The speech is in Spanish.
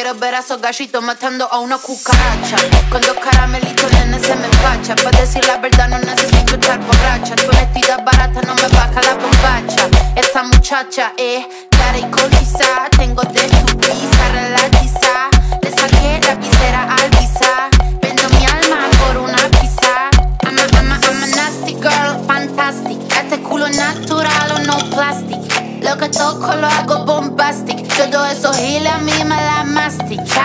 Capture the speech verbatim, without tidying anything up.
quiero ver a esos gallitos matando a una cucaracha. Con dos caramelitos, nene, se me empacha. Para decir la verdad no necesito estar borracha. Tu vestida barata no me baja la bombacha. Esta muchacha es cara y cotiza. Tengo de tu pizza, relatiza. Le saqué la visera al visa. Vendo mi alma por una pizza. I'm a, I'm a, I'm a nasty girl, fantastic. Este culo natural o no plastic. Lo que toco lo hago bombastic. Todo eso giles a mí me la mastica.